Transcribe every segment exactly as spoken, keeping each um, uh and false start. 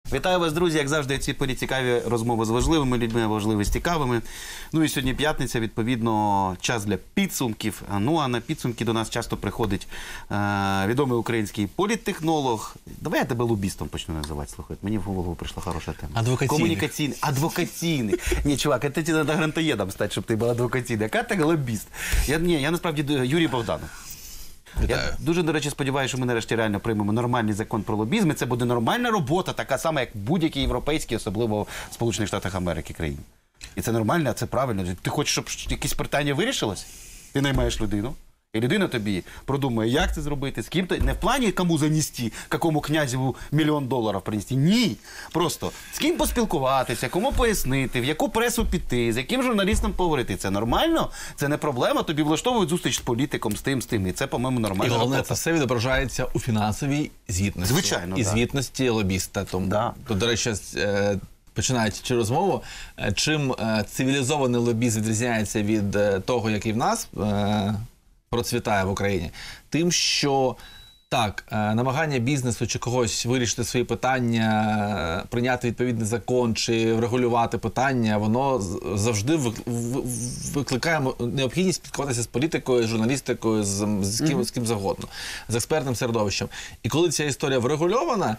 Вітаю вас, друзі, як завжди, ці порі цікаві розмови з важливими людьми, важливі з цікавими. Ну і сьогодні п'ятниця, відповідно, час для підсумків. Ну а на підсумки до нас часто приходить е відомий український політтехнолог. Давай я тебе лобістом почну називати, слухай. Мені в голову прийшла хороша тема. Адвокаційний. Комунікаційний. Адвокаційний. Ні, чувак, це тебе треба грантоєдом стати, щоб ти був адвокаційний. Яка ти лобіст? Я, ні, я насправді Юрій Богданов. Вітаю. Я дуже, до речі, сподіваюся, що ми нарешті реально приймемо нормальний закон про лобізм, і це буде нормальна робота, така сама, як будь-який європейський, особливо в Сполучених Штатах Америки, країні. І це нормально, це правильно. Ти хочеш, щоб якесь питання вирішилось? Ти наймаєш людину, і людина тобі продумує, як це зробити, з ким то не в плані, кому занести, якому князеву мільйон доларів принести. Ні. Просто з ким поспілкуватися, кому пояснити, в яку пресу піти, з яким журналістом поговорити. Це нормально, це не проблема. Тобі влаштовують зустріч з політиком, з тим, з тим. І це, по-моєму, нормально. І головне, це все відображається у фінансовій звітності. Звичайно, І да. звітності лобіста. Тому, Да. то, до речі, починаючи цю розмову, чим цивілізований лобізм відрізняється від того, який в нас процвітає в Україні, тим, що так, намагання бізнесу чи когось вирішити свої питання, прийняти відповідний закон чи врегулювати питання, воно завжди викликає необхідність спілкуватися з політикою, з журналістикою, з, з, ким, з ким завгодно, з експертним середовищем. І коли ця історія врегульована,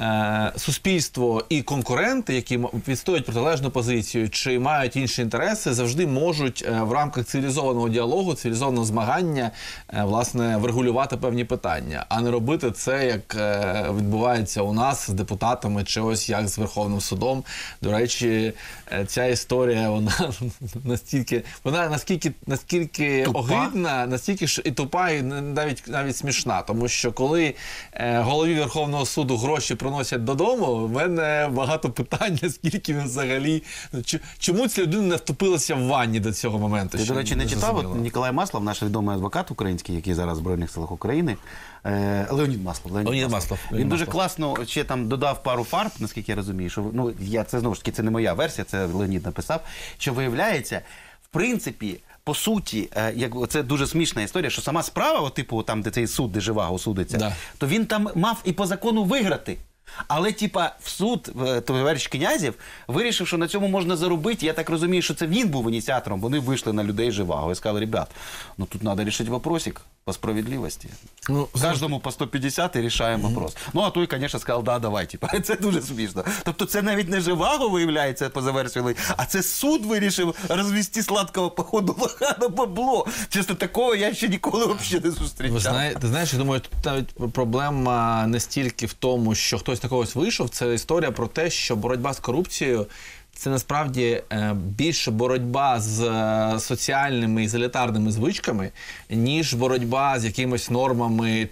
суспільство і конкуренти, які відстоюють протилежну позицію чи мають інші інтереси, завжди можуть в рамках цивілізованого діалогу, цивілізованого змагання, власне, врегулювати певні питання, а не робити це, як відбувається у нас з депутатами, чи ось як з Верховним судом. До речі, ця історія, вона настільки, вона наскільки, наскільки огидна, настільки ж і тупа, і навіть, навіть смішна. Тому що коли голові Верховного суду гроші приносять додому, в мене багато питань, скільки він взагалі... Чому ця людина не втопилася в ванні до цього моменту? Ти, до речі, не читав? От Ніколай Маслов, наш відомий адвокат український, який зараз в Збройних силах України, е, Леонід Маслов. Леонід, Леонід Маслов. Маслов. Він Леонід дуже Маслов. класно ще там додав пару фарб, наскільки я розумію, що, ну, я, це знову ж таки, це не моя версія, це Леонід написав, що виявляється, в принципі, по суті, е, як, це дуже смішна історія, що сама справа, от, типу, там, де цей суд, де Живаго судиться, да. то він там мав і по закону виграти. Але, типа, в суд, товариш Князєв, вирішив, що на цьому можна заробити. Я так розумію, що це він був ініціатором. Вони вийшли на людей Живаго і сказали, ребят, ну тут треба вирішити вопросик по справедливості. Ну, кожному по сто п'ятдесят і рішаємо mm-hmm. вопрос. Ну, а той, звісно, сказав, да, давай, типа. Це дуже смішно. Тобто це навіть не Живаго, виявляється, поза версією, а це суд вирішив розвести сладкого походу лоха на бабло. Чесно, такого я ще ніколи взагалі не зустрічав. Ви знає, ти знаєш, я думаю, тут навіть проблема не стільки в тому, що хтось на когось вийшов, це історія про те, що боротьба з корупцією – це насправді більше боротьба з соціальними і елітарними звичками, ніж боротьба з якимись нормами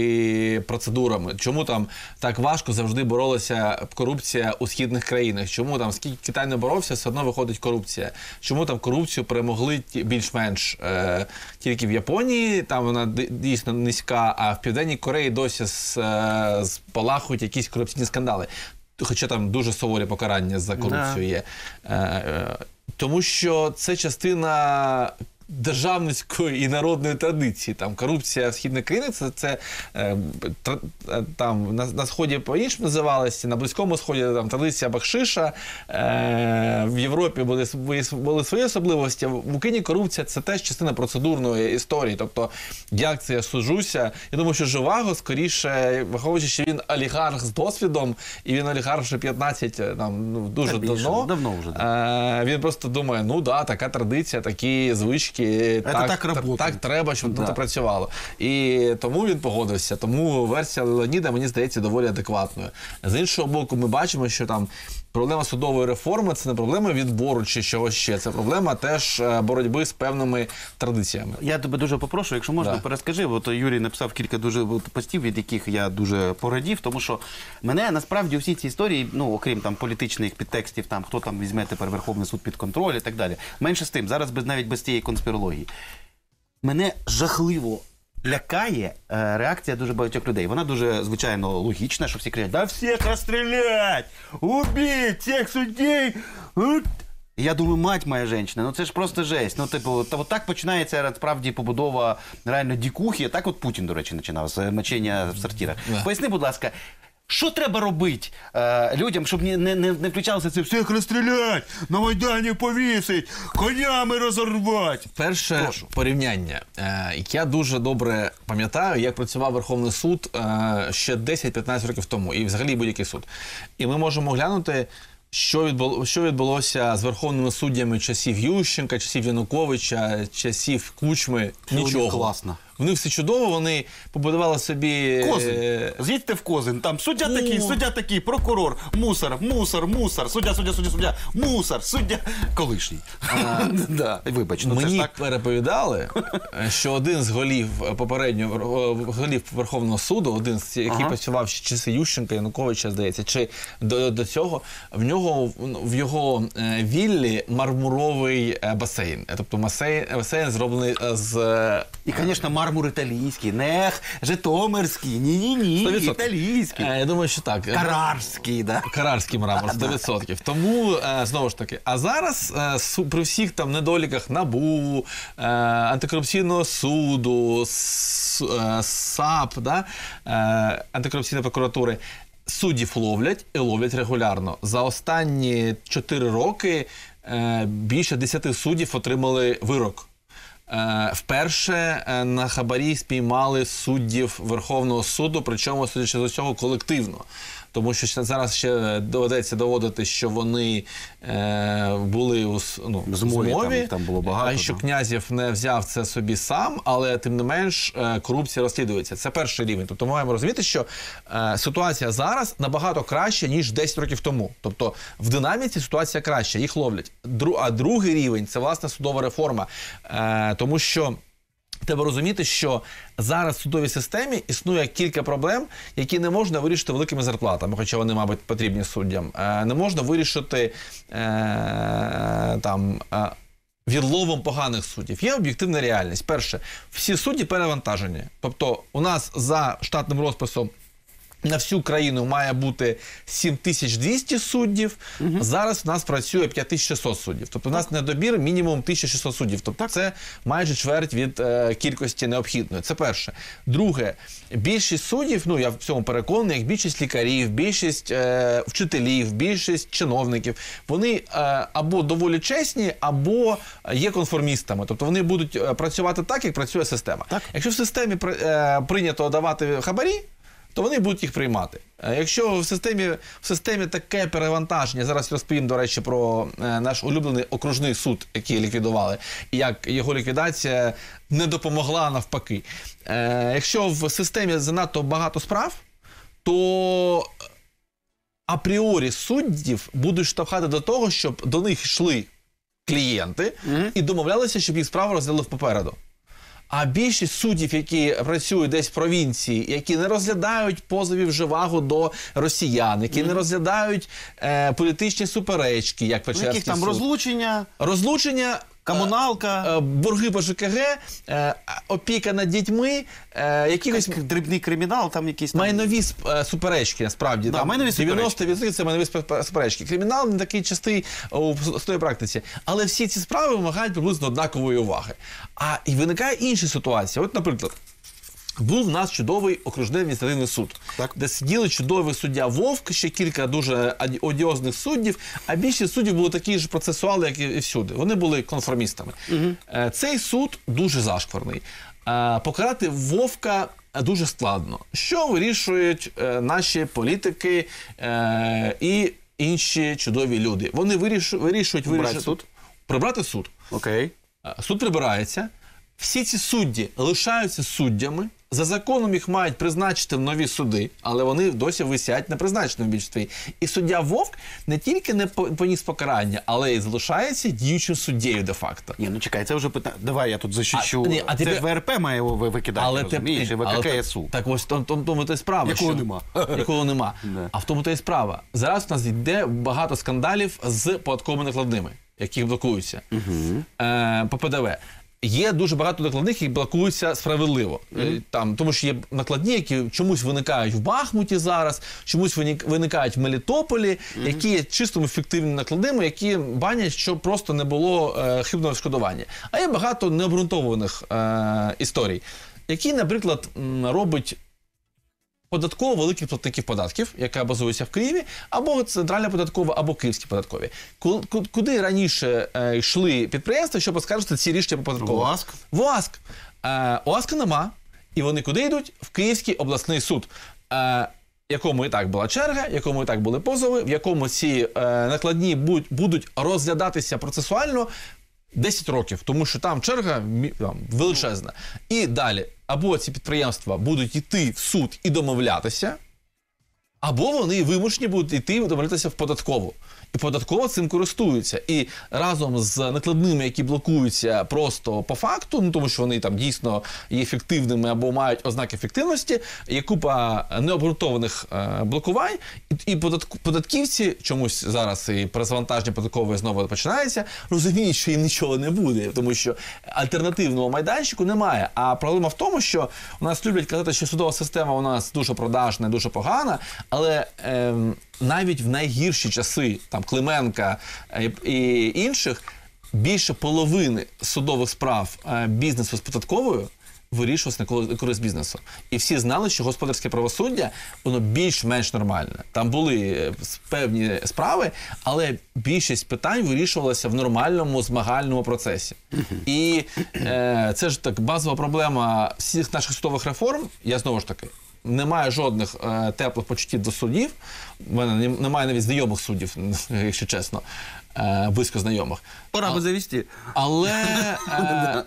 чи процедурами. Чому там так важко завжди боролася корупція у східних країнах? Чому там, скільки Китай не боровся, все одно виходить корупція? Чому там корупцію перемогли більш-менш е, тільки в Японії, там вона дійсно низька, а в Південній Кореї досі спалахують якісь корупційні скандали? Хоча там дуже суворі покарання за корупцію є. Е, е, тому що це частина державницької і народної традиції. Там корупція в східних країнах, це, це е, тр, там на, на Сході по-іншому називалося, на Близькому Сході там традиція бакшиша, е, в Європі були, були свої особливості. В Україні корупція – це теж частина процедурної історії. Тобто, як це я сужуся? Я думаю, що Живаго, скоріше, враховуючи, що він олігарх з досвідом, і він олігарх вже п'ятнадцять, там, ну, дуже давно. Давно вже. Е, він просто думає, ну да, така традиція, такі звички, Так, так, так, так треба, щоб да. це працювало. І тому він погодився. Тому версія Леоніда, мені здається, доволі адекватною. З іншого боку, ми бачимо, що там проблема судової реформи – це не проблема відбору чи чогось ще. Це проблема теж боротьби з певними традиціями. Я тебе дуже попрошу, якщо можна, да. перескажи. От Юрій написав кілька дуже постів, від яких я дуже порадів, тому що мене насправді всі ці історії, ну, окрім там політичних підтекстів, там хто там візьме тепер Верховний суд під контроль і так далі. Менше з тим, зараз без, навіть без цієї конспірології. Мене жахливо лякає е, реакція дуже багатьох людей. Вона дуже, звичайно, логічна, що всі кричать: «Да всіх розстрілять! Убить всіх суддей!» Я думаю, мать моя жінка, ну це ж просто жесть. Ну, типу, от, от так починається, насправді, побудова реально дікухи. Так от Путін, до речі, починав з мочення в сортирах. Yeah. Поясни, будь ласка, Що треба робити е, людям, щоб не, не, не включалося це всіх розстрілять, на Майдані повісить, конями розорвати? Перше Прошу. порівняння. Е, Я дуже добре пам'ятаю, як працював Верховний суд е, ще десять-п'ятнадцять років тому, і взагалі будь-який суд. І ми можемо глянути, що відбуло, що відбулося з верховними суддями часів Ющенка, часів Януковича, часів Кучми. Нічого. Класно. В них все чудово, вони побудували собі... Козин. е, З'їдьте в Козин. Там суддя Ну. такий, суддя такий, прокурор, мусор, мусор, мусор, суддя, суддя, суддя, суддя, мусор, суддя, колишній. Да, Вибач, ну це ж Мені так. переповідали, що один з голів попереднього голів Верховного суду, один з який Ага. працював ще часи Ющенка, Януковича, здається, чи до, до цього, в нього в його е, віллі мармуровий е, басейн. Тобто басейн, басейн зроблений е, з е, І, звісно, мармур італійський, нех, житомирський, ні-ні-ні, сто відсотків. італійський, Е, Я думаю, що так. карарський, да. Карарський мрамор, сто відсотків. Тому, е, знову ж таки, а зараз е, су- при всіх там недоліках НАБУ, е, антикорупційного суду, с- е, САП, да, е, антикорупційної прокуратури, суддів ловлять і ловлять регулярно. За останні чотири роки е, більше десяти суддів отримали вирок. Е, Вперше е, на хабарі спіймали суддів Верховного суду, причому, судячи з усього, колективно. Тому що ще зараз ще доведеться доводити, що вони е, були у с- ну, В змові, там- там було багато, а що да. Князєв не взяв це собі сам, але тим не менш е, корупція розслідується. Це перший рівень. Тобто ми маємо розуміти, що е, ситуація зараз набагато краща, ніж десять років тому. Тобто в динаміці ситуація краща, їх ловлять. Дру, а другий рівень – це, власне, судова реформа. Е, тому що треба розуміти, що зараз в судовій системі існує кілька проблем, які не можна вирішити великими зарплатами, хоча вони, мабуть, потрібні суддям. Е, Не можна вирішити е, там, е, відловом поганих суддів. Є об'єктивна реальність. Перше, всі судді перевантажені. Тобто у нас за штатним розписом на всю країну має бути сім тисяч двісті суддів, угу. Зараз в нас працює п'ять тисяч шістсот суддів. Тобто у нас недобір мінімум тисяча шістсот суддів. Тобто це майже чверть від е, кількості необхідної. Це перше. Друге, більшість суддів, ну я в цьому переконаний, як більшість лікарів, більшість е, вчителів, більшість чиновників, вони е, або доволі чесні, або є конформістами. Тобто вони будуть е, працювати так, як працює система. Так. Якщо в системі е, прийнято давати хабарі, то вони будуть їх приймати. Якщо в системі, в системі таке перевантаження, зараз розповім, до речі, про е, наш улюблений окружний суд, який ліквідували, і як його ліквідація не допомогла навпаки. Е, якщо в системі занадто багато справ, то апріорі суддів будуть штовхати до того, щоб до них йшли клієнти mm-hmm. і домовлялися, щоб їх справу роздали попереду. А більшість суддів, які працюють десь в провінції, які не розглядають позовів живаго до росіян, які mm. не розглядають е, політичні суперечки, як Печерський суд. Яких там розлучення, розлучення, комуналка, е, е, борги по ЖКГ, е, опіка над дітьми, е, якихось дрібний кримінал, там якісь там... майнові е, суперечки, насправді. Да, там майнові дев'яносто відсотків це майнові суперечки. Кримінал не такий частий у судовій практиці. Але всі ці справи вимагають приблизно однакової уваги. А і виникає інша ситуація. От, наприклад, був в нас чудовий окружний адміністративний суд, так. де сиділи чудовий суддя Вовк, ще кілька дуже одіозних суддів, а більшість суддів були такі ж процесуали, як і всюди. Вони були конформістами. Угу. Цей суд дуже зашкварний. Покарати Вовка дуже складно. Що вирішують наші політики і інші чудові люди? Вони вирішують... вирішують Прибрати суд? Прибрати суд. Окей. Суд прибирається. Всі ці судді лишаються суддями. За законом їх мають призначити в нові суди, але вони досі висять на призначеному більшості. І суддя Вовк не тільки не поніс покарання, але й залишається діючим суддєю де-факто. Ні, ну чекай, це вже питання. Давай я тут защищу. А, ні, а це тебе... ж ВРП має його викидати, але розумієш, і ВККСУ. Так ось тому, тому то й справа. Якого що... нема. Якого нема. А в тому то й справа. Зараз у нас йде багато скандалів з податковими накладними, які блокуються. Угу. Е, по ПДВ. Є дуже багато накладних, які блокуються справедливо. Mm-hmm. Там, тому що є накладні, які чомусь виникають в Бахмуті зараз, чомусь виникають в Мелітополі, mm-hmm. які є чистими фіктивними накладними, які банять, щоб просто не було е, хибного відшкодування. А є багато необґрунтованих е, історій, які, наприклад, робить податково великих платників податків, яка базується в Києві, або центральна податкова, або київські податкові. Ку- ку- Куди раніше е, йшли підприємства, щоб оскаржити ці рішення по податкову? В ОАСК. В ОАСК. Е, ОАСКа нема. І вони куди йдуть? В Київський обласний суд. Е, якому і так була черга, якому і так були позови, в якому ці е, накладні будь, будуть розглядатися процесуально десять років, тому що там черга мі- там, величезна. І далі, або ці підприємства будуть йти в суд і домовлятися, або вони вимушені будуть йти і домовлятися в податкову. І податкова цим користується. І разом з накладними, які блокуються просто по факту, ну тому що вони там дійсно є ефективними або мають ознаки ефективності, є купа необґрунтованих е, блокувань, і, і податку, податківці чомусь зараз і перезавантаження податкової знову починається, розуміють, що їм нічого не буде, тому що альтернативного майданчику немає. А проблема в тому, що у нас люблять казати, що судова система у нас дуже продажна, дуже погана, але е, навіть в найгірші часи, там Клименка е, і інших, більше половини судових справ е, бізнесу з податковою вирішувалося на користь бізнесу. І всі знали, що господарське правосуддя, воно більш-менш нормальне. Там були певні справи, але більшість питань вирішувалася в нормальному змагальному процесі. І е, це ж так базова проблема всіх наших судових реформ. Я знову ж таки, немає жодних е, теплих почуттів до суддів. У мене немає навіть знайомих суддів, якщо чесно, е, близько знайомих. Пора би завести. Але е,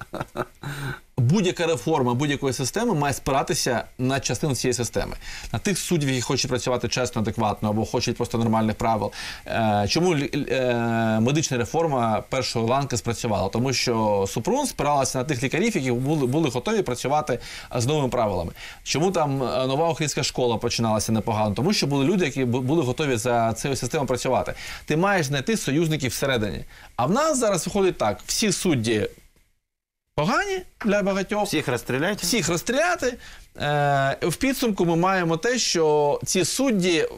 будь-яка реформа будь-якої системи має спиратися на частину цієї системи. На тих суддів, які хочуть працювати чесно, адекватно, або хочуть просто нормальних правил. Е, чому е, медична реформа першої ланки спрацювала? Тому що Супрун спиралася на тих лікарів, які були, були готові працювати з новими правилами. Чому там нова українська школа починалася непогано? Тому що були люди, які були готові за цією системою працювати. Ти маєш знайти союзників всередині. А в нас зараз виходить так, всі судді погані для багатьох. Всіх розстріляйте. Всіх розстріляти. Е, в підсумку ми маємо те, що ці судді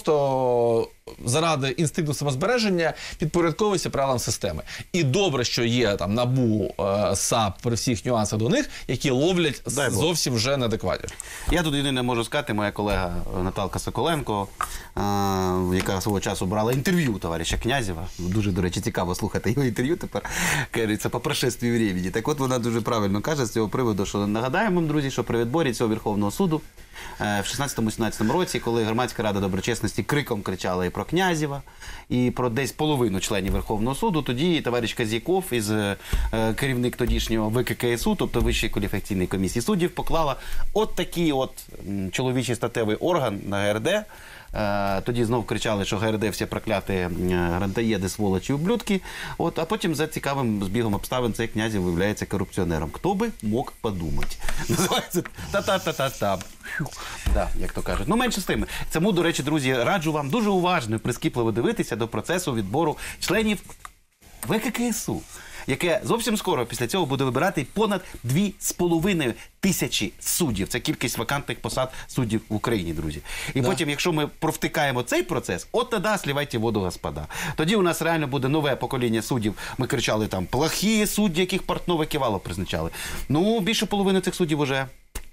просто заради інстинкту самозбереження підпорядковуються правилам системи. І добре, що є там НАБУ, е, САП при всіх нюансах до них, які ловлять Дай Бог. зовсім вже неадекватні. Я тут єдине можу сказати, моя колега Наталка Соколенко, е, яка свого часу брала інтерв'ю товариша Князєва. Дуже, до речі, цікаво слухати його інтерв'ю тепер. Кажеться, по прошестві времени. Так от вона дуже правильно каже з цього приводу, що нагадаємо вам, друзі, що при відборі цього Верховного суду е, в шістнадцятому-сімнадцятому році, коли Громадська рада доброчесності криком кричала і про Князєва, і про десь половину членів Верховного суду, тоді товариш Казяков із е, керівник тодішнього В К К С У, тобто Вищої кваліфікаційної комісії суддів, поклала от такий от м, чоловічий статевий орган на Г Р Д. Е, Тоді знов кричали, що Г Р Д всі прокляті е, грантоєди, сволочі, ублюдки. От, а потім за цікавим збігом обставин цей Князєв виявляється корупціонером. Хто би мог подумати? Називається та-та-та-та-та. Фью. Да, як то кажуть. Ну, менше з тим. Цьому, до речі, друзі, раджу вам дуже уважно і прискіпливо дивитися до процесу відбору членів В К К С У, яке зовсім скоро після цього буде вибирати понад дві з половиною тисячі суддів. Це кількість вакантних посад суддів в Україні, друзі. І Да. потім, якщо ми провтикаємо цей процес, от тоді слівайте воду, господа. Тоді у нас реально буде нове покоління суддів. Ми кричали там, плохі судді, яких Портнове Ківало призначали. Ну, більше половини цих суддів уже.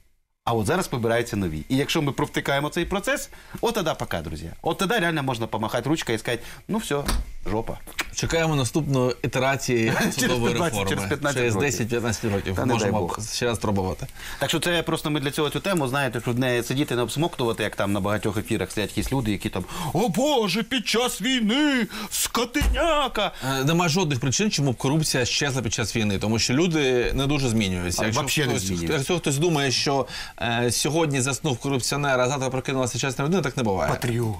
А от зараз вибираються нові. І якщо ми провтикаємо цей процес, от тоді пока, друзі. От тоді реально можна помахати ручкою і сказати, ну все, жопа. Чекаємо наступної ітерації судової п'ятнадцять, реформи. через п'ятнадцять Через років. десять-п'ятнадцять років. Та не дай Можемо Бог. ще раз спробувати. Так що це просто ми для цього цю тему, знаєте, щоб не сидіти, не обсмоктувати, як там на багатьох ефірах сидять якісь люди, які там «О Боже, під час війни, скотиняка!» Е, Нема жодних причин, чому б корупція щезла під час війни, тому що люди не дуже змінюються. А, Якщо вообще не хтось, змінюються. якщо хтось думає, що е, сьогодні заснув корупціонер, а завтра прокинулася чесна людина, так не буває. Патріот.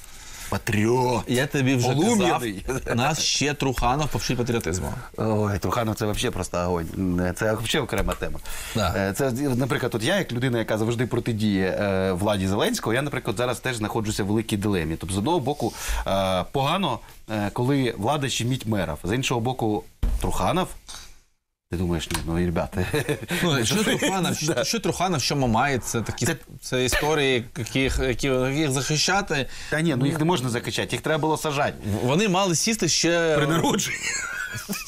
Патріот. Я тобі вже Полум'яний. казав, нас ще Труханов повчить патріотизму. Ой, Труханов це взагалі просто огонь. Це взагалі окрема тема. Да. Е, Це, наприклад, от я, як людина, яка завжди протидіє е, владі Зеленського, я, наприклад, зараз теж знаходжуся в великій дилемі. Тобто, з одного боку, е, погано, е, коли влада щемить мерів. З іншого боку, Труханов. Ти думаєш, ні, ну, і ребята. Ну, що Труханов, що, що Труханов, що Мамай, це такі Це- це історії, яких, які, яких захищати. Та ні, ну їх не можна закачати, їх треба було сажати. Вони мали сісти ще При народженні.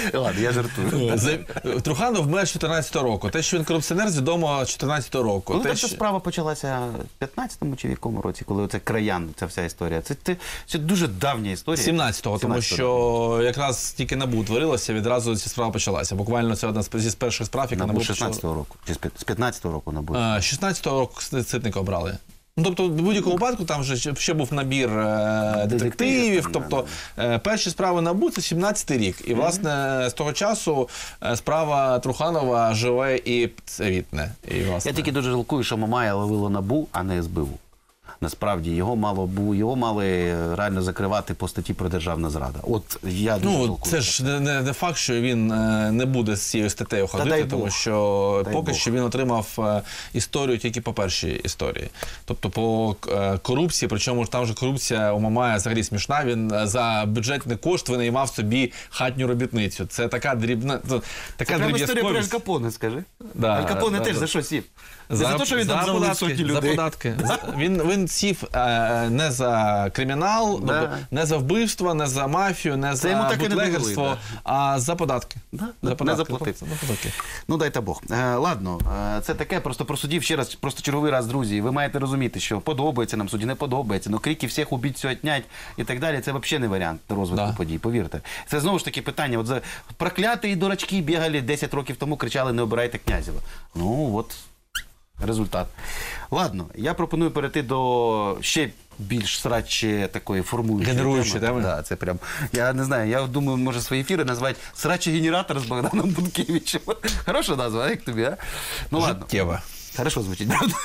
Ладно, я жартую. За- Труханов вмер з чотирнадцятого року. Те, що він корупціонер, відомо з чотирнадцятого року. Коли Те, ця що- справа почалася в п'ятнадцятому чи в якому році, коли оце краян, ця вся історія. Це, це, це дуже давня історія. сімнадцятого, тому що якраз тільки НАБУ утворилося, відразу ця справа почалася. Буквально це одна з зі з перших справ, яка Набу НАБУ з шістнадцятого року. Чи з п'ят- з п'ятнадцятого року набу. почала. Е, з шістнадцятого року Ситника обрали. Ну, тобто, в будь-якому випадку там вже ще- ще був набір е, детективів. там, Тобто, е, перші справи НАБУ – це сімнадцятий рік. І, власне, з того часу е, справа Труханова живе і цвітне. І, власне, Я тільки дуже жалкую, що Мамая ловило НАБУ, а не ес бе у. Насправді його мало бу, його мали реально закривати по статті про державна зрада. От я дуже Ну, жалкую. це ж не, не, не факт, що він е, не буде з цією статтею ходити, дай тому Бог. що Дай поки Бог. що він отримав е, історію тільки по першій історії. Тобто по е, корупції, причому ж там же корупція у Мамая взагалі смішна, він е, за бюджетний кошт винаймав собі хатню робітницю. Це така дрібна, це, така Це прямо історія про Аль дріб'язковість. Капоне, скажи. Да, Аль Капоне да, теж да. за що сів? Не за те, що він там за завалив податки, сотні за людей. податки. За- Він, він сів е, не за кримінал, Да. тобто не за вбивство, не за мафію, не Це йому за так і не бутлегерство, довели, а за податки. Да, За не податки. заплатив. За податки. Ну, дайте Бог. Е, ладно, е, це таке, просто просудів ще раз, просто черговий раз, друзі. Ви маєте розуміти, що подобається нам суді, не подобається, но крики всіх убіть, все отнять і так далі. Це взагалі не варіант розвитку Да. подій, повірте. Це знову ж таки питання. От за прокляті дурачки бігали десять років тому, кричали, не обирайте Князєва. Ну, от результат. Ладно, я пропоную перейти до ще більш сраче такої формуючої Генеруючої теми. Да, це прям, я не знаю, я думаю, може свої ефіри назвати «Срачий генератор» з Богданом Бункевичем. Хороша назва, а як тобі, а? Ну ладно. Життєва. Хорошо звучить, правда?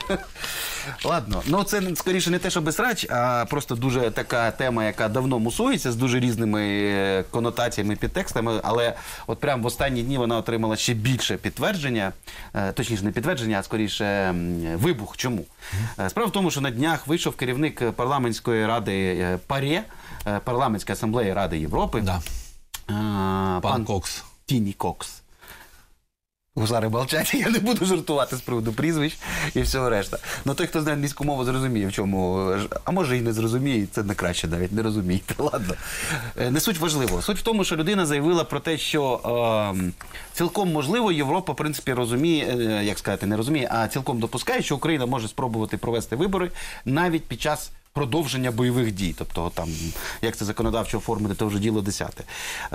Ладно, ну це скоріше не те, що безсрач, а просто дуже така тема, яка давно мусується з дуже різними е, конотаціями, підтекстами, але от прямо в останні дні вона отримала ще більше підтвердження, е, точніше не підтвердження, а скоріше м, вибух. Чому? Е, Справа в тому, що на днях вийшов керівник парламентської ради е, ПАРЄ, е, парламентської асамблеї Ради Європи, Да. е, Пан пан Кокс. Тіні Кокс. Гусари мовчать, я не буду жартувати з приводу прізвищ і всього решта. Ну той, хто знає англійську мову, зрозуміє, в чому. А може і не зрозуміє, це не краще навіть, не розумієте. Ладно. Е, Не суть важливо. Суть в тому, що людина заявила про те, що е, цілком можливо Європа, в принципі, розуміє, е, як сказати, не розуміє, а цілком допускає, що Україна може спробувати провести вибори навіть під час продовження бойових дій. Тобто, там, як це законодавчо оформити, то вже діло десяте.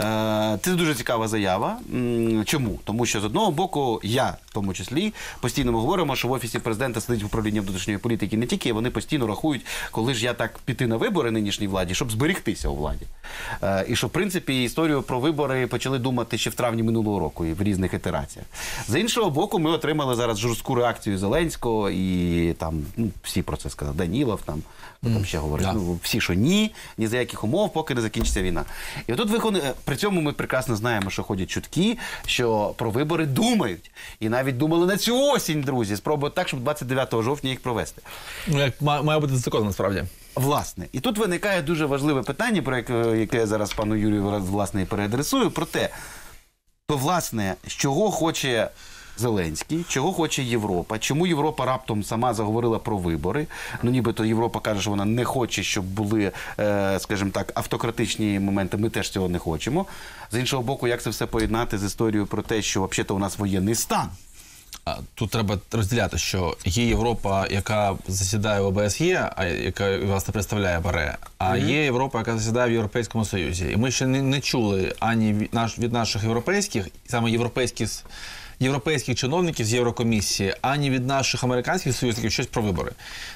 Е, Це дуже цікава заява. М, Чому? Тому що, з одного боку, я, в тому числі, постійно ми говоримо, що в Офісі Президента сидить управління внутрішньої політики не тільки, вони постійно рахують, коли ж я так піти на вибори нинішній владі, щоб зберегтися у владі. Е, І що, в принципі, історію про вибори почали думати ще в травні минулого року і в різних ітераціях. З іншого боку, ми отримали зараз жорстку реакцію Зеленського і там, ну, всі про це сказали, Данілов, там, хто там ще говорить, да. ну, всі, що ні, ні за яких умов, поки не закінчиться війна. І отут виходить, при цьому ми прекрасно знаємо, що ходять чутки, що про вибори думають. І навіть думали на цю осінь, друзі, спробують так, щоб двадцять дев'ятого жовтня їх провести. Ну, як ма- має бути закон, насправді. Власне, і тут виникає дуже важливе питання, про яке, яке я зараз пану Юрію власне і переадресую, про те, то, власне, з чого хоче Зеленський, чого хоче Європа, чому Європа раптом сама заговорила про вибори. Ну, нібито Європа каже, що вона не хоче, щоб були, е, скажімо так, автократичні моменти, ми теж цього не хочемо. З іншого боку, як це все поєднати з історією про те, що взагалі-то у нас воєнний стан. А, Тут треба розділяти, що є Європа, яка засідає в О Б С Є, а яка власне представляє ПАРЄ, а Мгм. є Європа, яка засідає в Європейському Союзі. І ми ще не, не чули ані від, наш, від наших європейських, саме європейських, європейських чиновників з Єврокомісії, ані від наших американських союзників щось про вибори.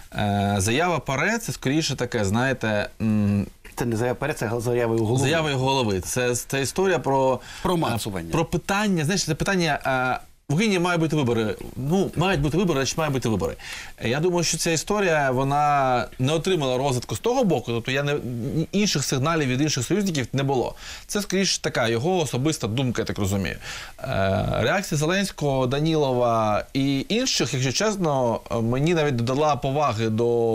Е, заява ПАРЄ – це скоріше таке, знаєте, м, Це не заява перед, це заява його голови. заява його голови. Це, це історія про, Промацування. е, про питання, знаєш, це питання. е, В Україні мають бути вибори. Ну, мають бути вибори, значить мають бути вибори. Е, Я думаю, що ця історія, вона не отримала розвитку з того боку, тобто я не, інших сигналів від інших союзників не було. Це, скоріше, така його особиста думка, я так розумію. Е, Реакція Зеленського, Данілова і інших, якщо чесно, мені навіть додала поваги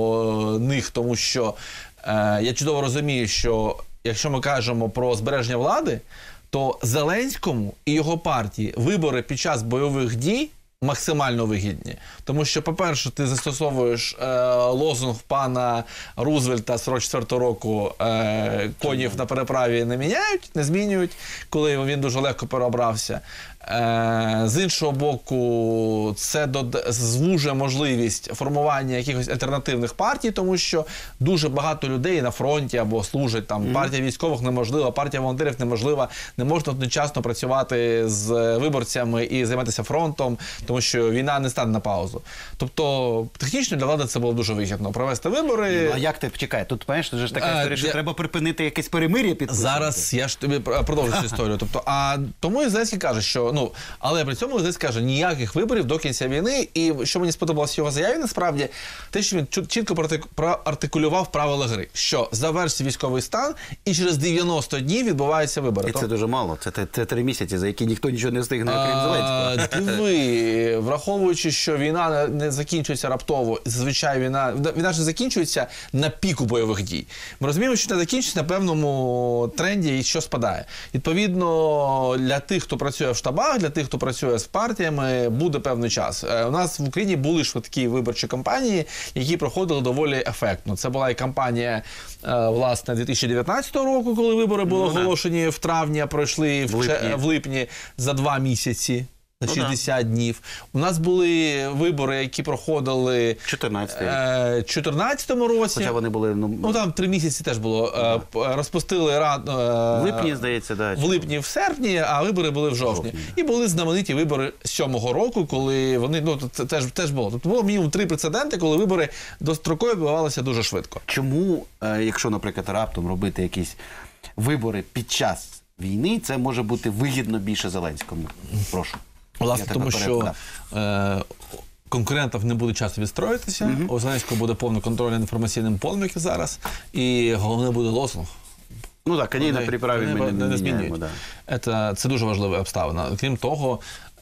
до них, тому що е, я чудово розумію, що якщо ми кажемо про збереження влади, то Зеленському і його партії вибори під час бойових дій максимально вигідні. Тому що, по-перше, ти застосовуєш е, лозунг пана Рузвельта сорок четвертого року е, «Конів на переправі не міняють, не змінюють», коли він дуже легко переобрався. Е, з іншого боку, це дод- звужує можливість формування якихось альтернативних партій, тому що дуже багато людей на фронті або служать там. Mm-hmm. Партія військових неможлива, партія волонтерів неможлива, не можна одночасно працювати з виборцями і займатися фронтом, тому що війна не стане на паузу. Тобто, технічно для влади це було дуже вигідно провести вибори. Ну, а як ти, чекай, тут, знаєш, це ж така А, історія, що я... треба припинити якесь перемир'я підписувати. Зараз я ж тобі продовжу цю історію. Тобто, а тому і Зеленський каже, що, ну, але при цьому Зеленський каже, ніяких виборів до кінця війни. І що мені сподобалося в його заяві, насправді, те, що він чітко проартикулював правила гри, що завершиться військовий стан і через дев'яносто днів відбуваються вибори. І це дуже мало, це, це, це три місяці, за які ніхто нічого не встигне, окрім Зеленського. Диви, враховуючи, що війна не закінчується раптово, зазвичай війна, війна ж закінчується на піку бойових дій. Ми розуміємо, що не закінчується на певному тренді і що спадає. Відповідно, для тих, хто працює в штабах, для тих, хто працює з партіями, буде певний час. У нас в Україні були швидкі виборчі кампанії, які проходили доволі ефектно. Це була і кампанія, власне, дві тисячі дев'ятнадцятого року, коли вибори були оголошені в травні, а пройшли в, в, липні. в липні за два місяці. На шістдесят ну, днів. У нас були вибори, які проходили в чотирнадцятому році. Хоча вони були... Ну, ну там три місяці теж було. Да. Розпустили раду... В липні, здається, да. В липні, в серпні, а вибори були в жовтні. жовтні. І були знамениті вибори сьомого року, коли вони... Ну, це теж, теж було. Тобто було мінімум три прецеденти, коли вибори достроково відбувалися дуже швидко. Чому, якщо, наприклад, раптом робити якісь вибори під час війни, це може бути вигідно більше Зеленському? Прошу. Власне, тому що е, конкурентів не буде часу відстроїтися, mm-hmm. у Зеленського буде повний контроль над інформаційним полем, як і зараз, і головне буде лозунг. Ну так, коней на переправі ми не, не, не змінюємо. Да. Це, це дуже важлива обставина. Крім того,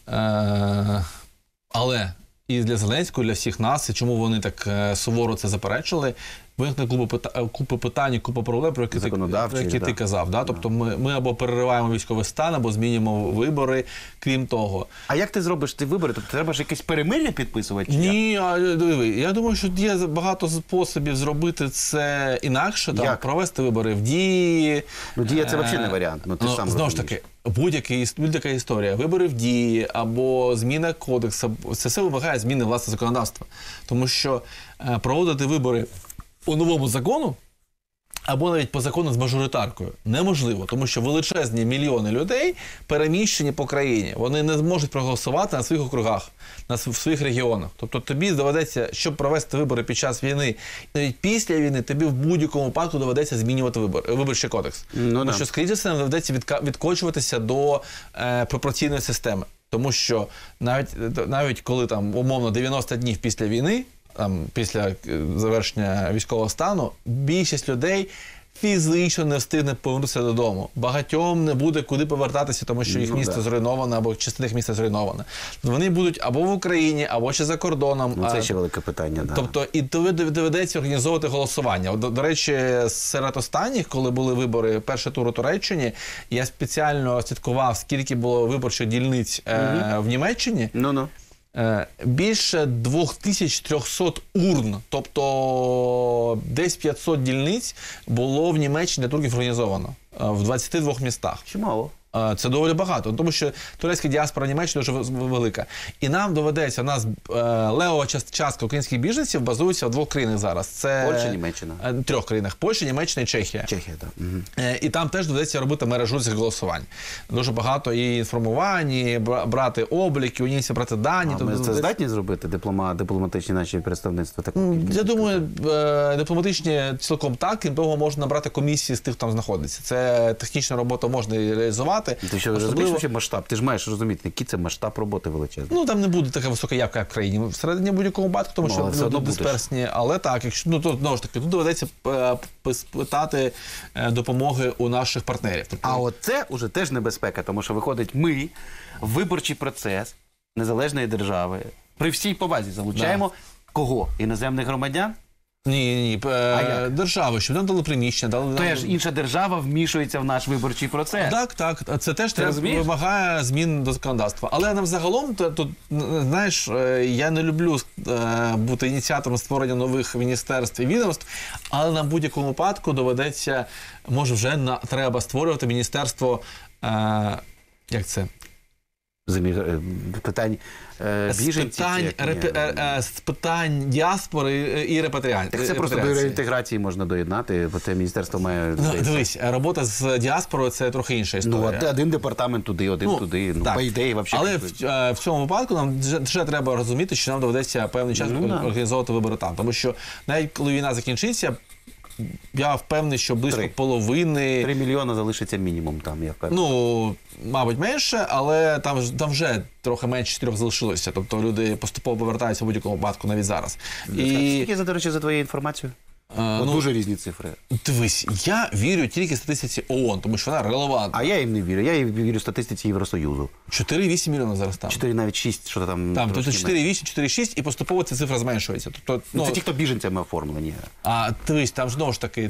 е, але і для Зеленського, і для всіх нас, і чому вони так е, суворо це заперечили, виникне купа питань, купа проблем, про які, ти, про які да. ти казав. Да? Тобто ми, ми або перериваємо військовий стан, або змінюємо вибори, крім того. А як ти зробиш ті вибори? Тобто треба ж якесь перемир'я підписувати? Ні, а, диви, я думаю, що є багато способів зробити це інакше. Там, провести вибори в Дії. Ну, Дія – це взагалі не варіант. Ну, ти ну, сам знову ж таки, будь-яка історія. Вибори в Дії або зміна кодексу, це все вимагає зміни власне законодавства. Тому що е, проводити вибори у новому закону, або навіть по закону з мажоритаркою, неможливо, тому що величезні мільйони людей переміщені по країні. Вони не зможуть проголосувати на своїх округах, на в своїх регіонах. Тобто тобі доведеться, щоб провести вибори під час війни, навіть після війни, тобі в будь-якому випадку доведеться змінювати вибор, виборчий кодекс. Ну, тому да. що, скоріше все, нам доведеться відка, відкочуватися до е, пропорційної системи. Тому що навіть, навіть коли там умовно дев'яносто днів після війни, там, після завершення військового стану, більшість людей фізично не встигне повернутися додому. Багатьом не буде куди повертатися, тому що їх ну, місто да. зруйноване, або частина їх міста зруйнована. Вони будуть або в Україні, або ще за кордоном. Ну, це ще велике питання, да. Тобто, і доведеться організовувати голосування. До, до речі, серед останніх, коли були вибори, перший тур у Туреччині, я спеціально слідкував, скільки було виборчих дільниць угу. е, в Німеччині. Ну-ну. Більше дві тисячі триста урн, тобто десь п'ятсот дільниць було в Німеччині для турків організовано в двадцяти двох містах. Чимало. Це доволі багато, тому що турецька діаспора Німеччини дуже велика. І нам доведеться, у нас левова частка українських біженців базується в двох країнах зараз. Це Польща, Німеччина. Трьох країнах. Польща, Німеччина і Чехія. Чехія, так. Угу. І там теж доведеться робити мережу цих голосувань. Дуже багато і інформувань, і брати обліки, у німців брати дані. А ми це здатні зробити, диплома, дипломатичні наші представництва? Так, я думаю, дипломатичні цілком так, крім того, можна набрати комісії з тих, хто там знаходиться. Це технічна робота можна реалізувати. Ти що Особливо... розумієш масштаб? Ти ж маєш розуміти, який це масштаб роботи величезний. Ну, там не буде така висока явка, як в країні. Всередині будь-якого випадку, тому що ну, люди дисперсні. Але так, якщо, ну, то, знову ж таки, тут доведеться питати допомоги у наших партнерів. Тобто... А от це вже теж небезпека, тому що виходить, ми в виборчий процес незалежної держави при всій повазі залучаємо да. кого? Іноземних громадян? Ні, ні, е, держави, щоб нам дали приміщення, дали... То ж інша держава вмішується в наш виборчий процес. Так, так, це теж Ти треба, розумієш? вимагає змін до законодавства. Але нам загалом, то- тут, знаєш, е, я не люблю е, бути ініціатором створення нових міністерств і відомств, але на будь-якому випадку доведеться, може вже на, треба створювати міністерство, е, як це? Землі, е, питань е, З біженців. питань, як ні? репе, е, е, з питань діаспори і репатріації. Так це просто до реінтеграції можна доєднати, бо це міністерство має... Ну, дивись, робота з діаспорою – це трохи інша історія. Ну, од- один департамент туди, один Ну, туди. Ну, так. по ідеї, взагалі. Але в, е, в цьому випадку нам вже, вже треба розуміти, що нам доведеться певний час Ну, да. організовувати вибори там. Тому що навіть коли війна закінчиться, я впевнений, що близько Три. половини, Три мільйони залишиться мінімум там, я впевнений. ну, мабуть, менше, але там, ж- там вже трохи менше чотирьох залишилося. Тобто люди поступово повертаються в будь-якому випадку навіть зараз. І, Скільки, до речі, за твоєю інформацією? е, От ну, дуже різні цифри. дивись, я вірю тільки статистиці ООН, тому що вона релевантна. А я їм не вірю. Я їм вірю статистиці Євросоюзу. чотири цілих вісім мільйона зараз там. чотири, навіть шість, що там. Там, тобто трошки чотири цілих вісім, чотири цілих шість, і поступово ця цифра зменшується. Тобто, Ну, це ті, хто біженцями оформлені. А дивись, там ж знову ж таки,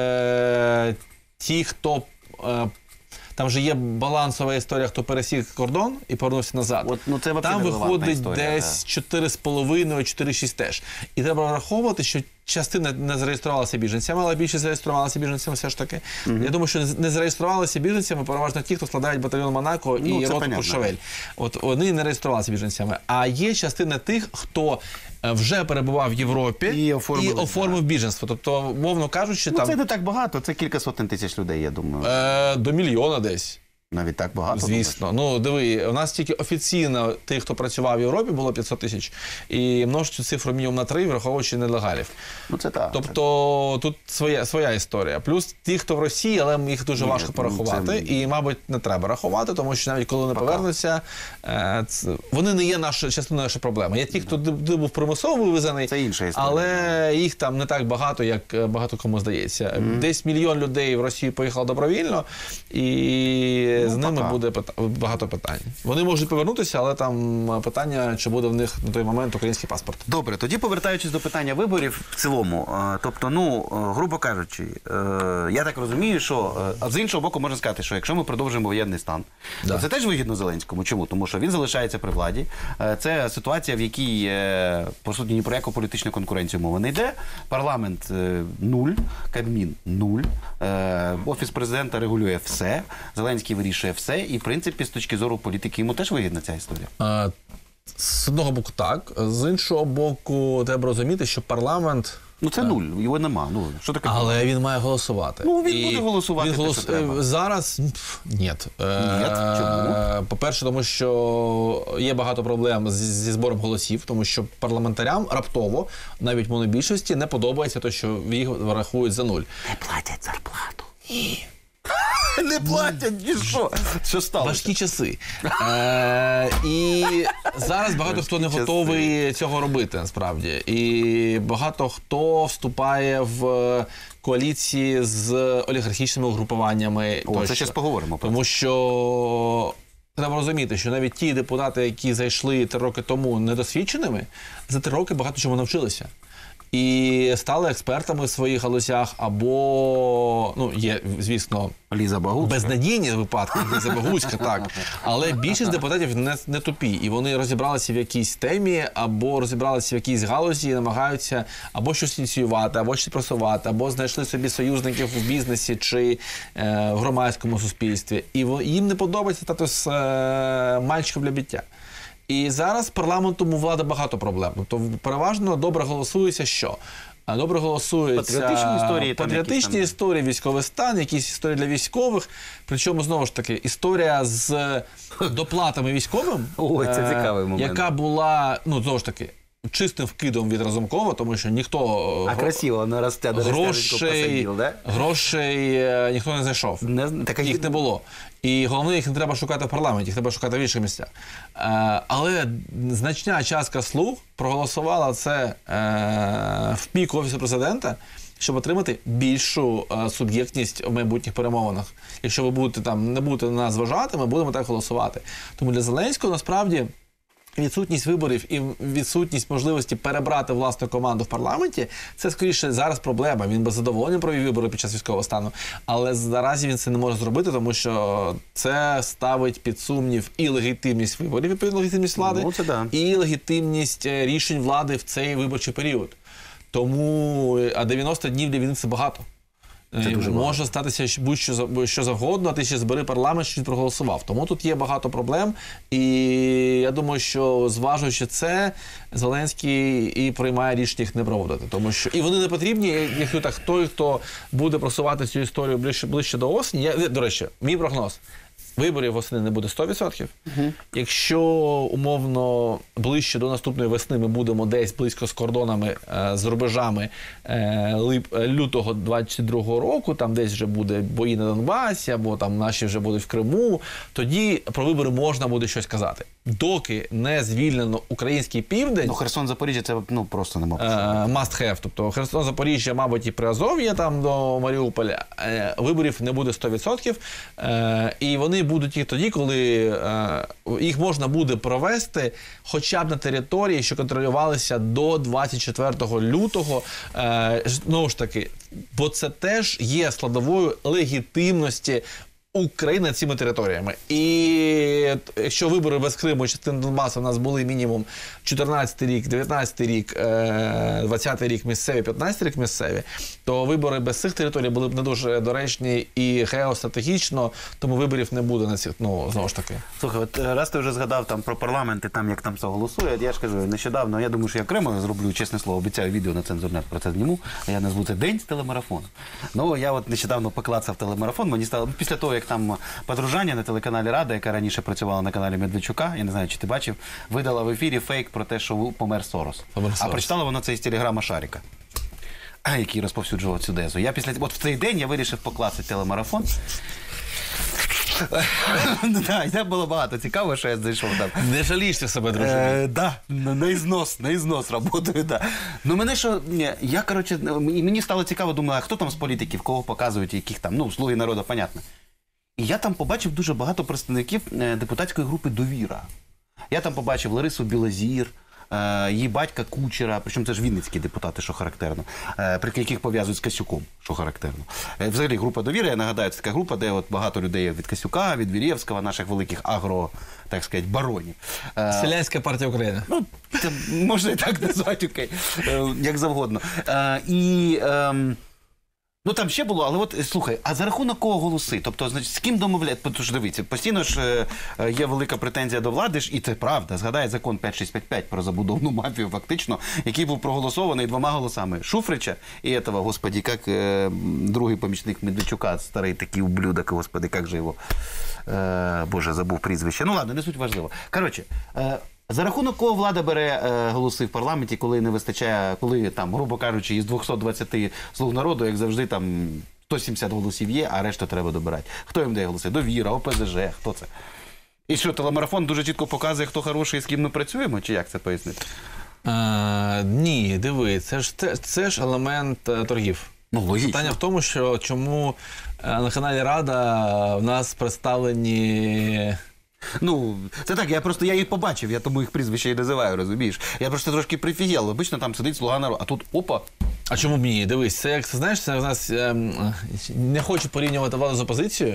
це ті, хто. е, Там же є балансова історія, хто пересік кордон і повернувся назад. От, ну, це взагалі Там нерелевантна виходить історія, десь чотири з половиною - чотири цілих шість теж. І треба враховувати, що частина не зареєструвалася біженцями, але більше зареєструвалася біженцями все ж таки. Я думаю, що не зареєструвалися біженцями переважно ті, хто складають батальйон Монако Ну, і це роту понятно. Куршавель. От вони не реєструвалися біженцями. А є частина тих, хто е, вже перебував в Європі І оформили, оформив біженство. Тобто, мовно кажучи, Ну, там це не так багато, це кілька сотень тисяч людей, я думаю. е, до мільйона десь. Навіть так багато. Звісно. Ну, диви, у нас тільки офіційно тих, хто працював в Європі, було п'ятсот тисяч. І множить цю цифру мінімум на три, враховуючи нелегалів. Ну, це так. Тобто тут своя, своя історія. Плюс ті, хто в Росії, але їх дуже Ні, важко ну, порахувати. це- І, мабуть, не треба рахувати, тому що навіть коли вони повернуться, е, це- вони не є наша, частиною нашої проблеми. Є ті, хто туди був примусово вивезений, Це інша історія. але їх там не так багато, як е, багато кому здається. Десь мільйон людей в Росію поїхало добровільно, і з ними пока. буде пита- багато питань. Вони можуть повернутися, але там е, питання, чи буде в них на той момент український паспорт. Добре, тоді повертаючись до питання виборів в цілому, е, тобто, ну, е, грубо кажучи, е, я так розумію, що е, а з іншого боку можна сказати, що якщо ми продовжуємо воєнний стан, Да. то це теж вигідно Зеленському. Чому? Тому що він залишається при владі. Е, Це ситуація, в якій, е, по суті, ні про яку політичну конкуренцію мова не йде. Парламент е, нуль, Кабмін нуль, е, Офіс президента регулює все, Зеленський вирішує все, і, в принципі, з точки зору політики йому теж вигідна ця історія. Е, З одного боку, так. З іншого боку, треба розуміти, що парламент. Ну це нуль, його нема. Ну, що таке? Але він має голосувати. Ну, він буде голосувати, Він те, голос... що треба. Зараз пф, ні. Ні? Чому? По-перше, тому що є багато проблем з- зі збором голосів, тому що парламентарям раптово, навіть монобільшості, не подобається те, що їх рахують за нуль. Не платять зарплату. Ні. Не платять, ні що? Що сталося? Важкі часи. Е, і зараз багато хто не Важкі готовий цього робити, насправді. І багато хто вступає в коаліції з олігархічними угрупуваннями. О, це тощо. щас поговоримо про Тому що треба розуміти, що навіть ті депутати, які зайшли три роки тому недосвідченими, за три роки багато чому навчилися. І стали експертами в своїх галузях, або, ну, є, звісно, Ліза Багуцька. безнадійні випадки, Ліза Багуцька, так. Але більшість депутатів не, не тупі. І вони розібралися в якійсь темі, або розібралися в якійсь галузі і намагаються або щось ініціювати, або щось просувати, або знайшли собі союзників в бізнесі чи е, в громадському суспільстві. І во- їм не подобається статус е, мальчиків для биття. І зараз парламентом у влади багато проблем. Тобто переважно добре голосується що? А Добре голосується Патріотичні історії, там патріотичні якісь там- історії, військовий стан, якісь історії для військових. Причому, знову ж таки, історія з доплатами військовим, Ой, це е, цікавий момент. яка була, ну, знову ж таки, чистим вкидом від Разумкова, тому що ніхто А гро- красиво, вона росте до грошей, посадів, да? грошей е, ніхто не знайшов. Не, так, Їх не було. І головне, їх не треба шукати в парламенті, їх треба шукати в інших місцях. Е, але значна частка слуг проголосувала це е, в пік Офісу президента, щоб отримати більшу е, суб'єктність в майбутніх перемовинах. Якщо ви будете там, не будете на нас зважати, ми будемо так голосувати. Тому для Зеленського насправді відсутність виборів і відсутність можливості перебрати власну команду в парламенті, це, скоріше, зараз проблема. Він би задоволений провів вибори під час військового стану, але наразі він це не може зробити, тому що це ставить під сумнів і легітимність виборів, відповідно, легітимність влади, Ну, це да. і легітимність е, рішень влади в цей виборчий період. Тому, а дев'яносто днів для війни – це багато. Це дуже Може багато. статися будь-що за- що завгодно, а ти ще збери парламент, що він проголосував. Тому тут є багато проблем. І я думаю, що зважуючи це, Зеленський і приймає рішення їх не проводити. Тому що і вони не потрібні, якщо так, той, хто буде просувати цю історію ближче, ближче до осені. Я, до речі, мій прогноз. Виборів восени не буде сто відсотків. Uh-huh. Якщо, умовно, ближче до наступної весни ми будемо десь близько з кордонами, е, з рубежами е, лип, лютого двадцять другого року, там десь вже буде бої на Донбасі, або там наші вже будуть в Криму, тоді про вибори можна буде щось казати. Доки не звільнено український південь, Ну, Херсон, Запоріжжя, це ну, просто не можна. е, must have, тобто Херсон, Запоріжжя, мабуть, і Приазов'я там до Маріуполя, е, виборів не буде сто відсотків, е, і вони будуть тільки тоді, коли е, їх можна буде провести хоча б на території, що контролювалися до двадцять четвертого лютого, е, знову ж таки, бо це теж є складовою легітимності України над цими територіями. І якщо вибори без Криму і частини Донбасу у нас були мінімум чотирнадцятий рік, дев'ятнадцятий рік, двадцятий рік місцеві, п'ятнадцятий рік місцеві, то вибори без цих територій були б не дуже доречні і геостратегічно, тому виборів не буде на цих, ну, знову ж таки. Слухай, от е, раз ти вже згадав там про парламент і там, як там це голосує, я ж кажу, нещодавно, я думаю, що я окремо зроблю, чесне слово, обіцяю відео на цензурне про це зніму, а я назву це «День з телемарафону». Ну, я от нещодавно поклацав телемарафон, мені стало, після того, як там подружання на телеканалі Рада, яка раніше працювала на каналі Медведчука, я не знаю, чи ти бачив, видала в ефірі фейк про те, що помер Сорос. Помер А Сорос. прочитала вона це із телеграма Шаріка, який розповсюджував цю дезу. Я після, от в цей день я вирішив покласти телемарафон. Так, це було багато цікаво, що я знайшов там. Не жалієшся себе, друже. Е, да, на на ізнос, на ізнос работаю, да. Ну мене що, ні, я, коротше, і мені стало цікаво, думаю, а хто там з політиків, кого показують, яких там, ну, слуги народу, понятно. І я там побачив дуже багато представників е, депутатської групи «Довіра». Я там побачив Ларису Білозір, е, її батька Кучера, причому це ж вінницькі депутати, що характерно, е, при яких пов'язують з Касюком, що характерно. Е, взагалі група «Довіра», я нагадаю, це така група, де от багато людей від Касюка, від Вірєвського, наших великих агро, так сказати, баронів. Е, Селянська партія України. Ну, це можна і так назвати, окей, е, як завгодно. Е, і, е, ну, там ще було, але от, слухай, а за рахунок кого голоси? Тобто, значить, з ким домовляти? Тому що, дивіться, постійно ж е, є велика претензія до влади, ж, і це правда, згадає закон п'ять шість п'ять п'ять про забудовну мафію, фактично, який був проголосований двома голосами. Шуфрича і этого, господі, як е, другий помічник Медведчука, старий такий ублюдок, господи, як же його, е, боже, забув прізвище. Ну, ладно, не суть важливо. Коротше, е, за рахунок кого влада бере е, голоси в парламенті, коли не вистачає, коли там, грубо кажучи, із двохсот двадцяти слуг народу, як завжди, там сто сімдесят голосів є, а решту треба добирати. Хто їм дає голоси? «Довіра», О Пе Зе Же, хто це? І що, телемарафон дуже чітко показує, хто хороший і з ким ми працюємо, чи як це пояснити? А, ні, диви, це ж, це, це ж елемент е, торгів. Ну, логічно. Питання в тому, що чому е, на каналі Рада в нас представлені... Ну, це так, я просто, я їх побачив, я тому їх прізвище і називаю, розумієш? Я просто трошки прифігел, обично там сидить слуга народу, а тут опа. А чому б ні? Дивись, це як ти знаєш, це в нас ем, не хочу порівнювати владу з опозицією,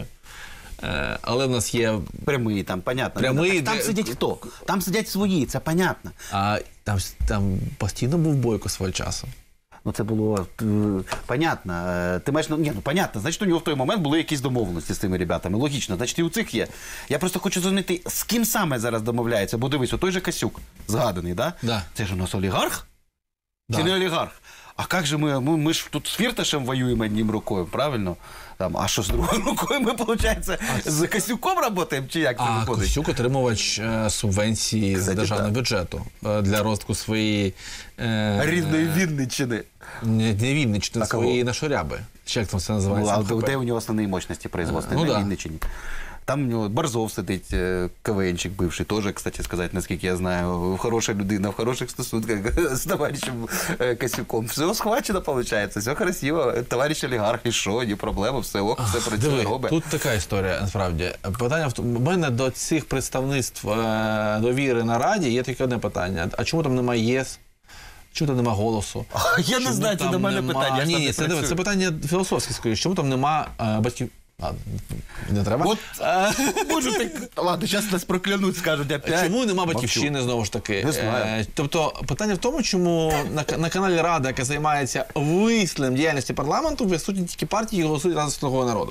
е, але в нас є. Прямий там, понятно. Прямий, Ну, так, там де- сидять хто? Там сидять свої, це понятно. А там, там постійно був Бойко свого часу. Ну, це було е, понятно. Е, Ти маєш, ну, ні, ну, понятно, значить, у нього в той момент були якісь домовленості з цими ребятами. Логічно, значить, і у цих є. Я просто хочу зрозуміти, з ким саме зараз домовляється. Бо дивись, той же Касюк, згаданий, да? Да. Це ж у нас олігарх? Да. Чи не олігарх? А як же ми, ми, ми ж тут з Фірташем воюємо одним рукою, правильно? Там, а що з другою рукою ми, виходить, з Касюком працюємо, чи як це А виходить? Костюк отримувач е, субвенції з Кстати, державного так. бюджету е, для розвитку своєї... Е, Рідної Вінниччини. Не, не Вінниччини, А кого? своєї нашоряби. Чи як там це Ну, називається? а МХП? де у нього основні мощності производства Ну, на да. Вінниччині? Там у нього Борзов сидить, е, КВНчик бивший, теж, кстати сказати, наскільки я знаю, хороша людина, в хороших стосунках з товаришем е, Косюком. Все схвачено, виходить, все красиво. Товариш олігарх, і що, ні проблема, все ок, все працює, Диви, робить. тут така історія, насправді. Питання в тому, у мене до цих представництв е, довіри на Раді є тільки одне питання. А чому там немає ЄС? Чому там немає голосу? Я не Чому знаю, це там до мене нема- питання. я ж Ні, там ні, не це, диви, працюю. це питання філософське, скоріше. Чому там нема е, батьків? А, не треба. От, можу так, ладно, зараз нас проклянуть, скажуть опять. Чому нема Мовчу. батьківщини, знову ж таки? Не знаю. Е, Тобто, питання в тому, чому на, на каналі Рада, яка займається висленням діяльності парламенту, присутні тільки партії, які голосують разом з «Слугою народу».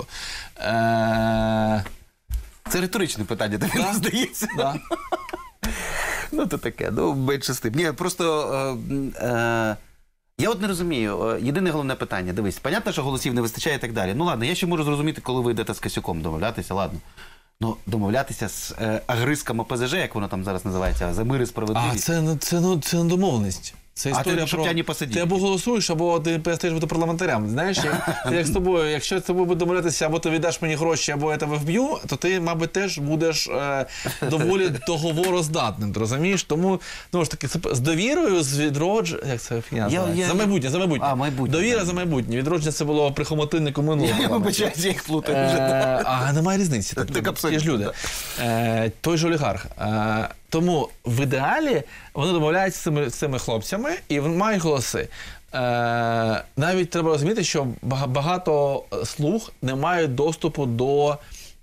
Е, Це риторичне питання, тобі Да. не здається? да. Ну, то таке, ну, менше з тим. Ні, просто... Е, е, я от не розумію. е, Єдине головне питання. Дивись, понятно, що голосів не вистачає і так далі. Ну, ладно, я ще можу зрозуміти, коли ви йдете з Косюком домовлятися, ладно. Ну, домовлятися з е, агристком ОПЗЖ, як воно там зараз називається, за мир і А справедливість. це, не- це, ну, це не домовленість. Це А історія ти, щоб про... я не посидів. Ти або голосуєш, або ти перестаєш бути парламентарем. Знаєш, як, це як з тобою, якщо я з тобою буду домовлятися, або ти віддаш мені гроші, або я тебе вб'ю, то ти, мабуть, теж будеш е, доволі договороздатним, ти розумієш? Тому, ну ж таки, це з довірою, з відродженням, як це фігня називається? я- За майбутнє, за майбутнє. А, майбутнє, Довіра так. за майбутнє. Відродження це було при хомотиннику минулого. Я парламенту. вибачаюся, я їх плутаю вже. Е, а немає різниці. Так Ті ж абсолютно, люди. Е, той же олігарх. Е, тому в ідеалі вони домовляються з цими, з цими хлопцями і мають голоси. Е, навіть треба розуміти, що бага- багато слуг не мають доступу до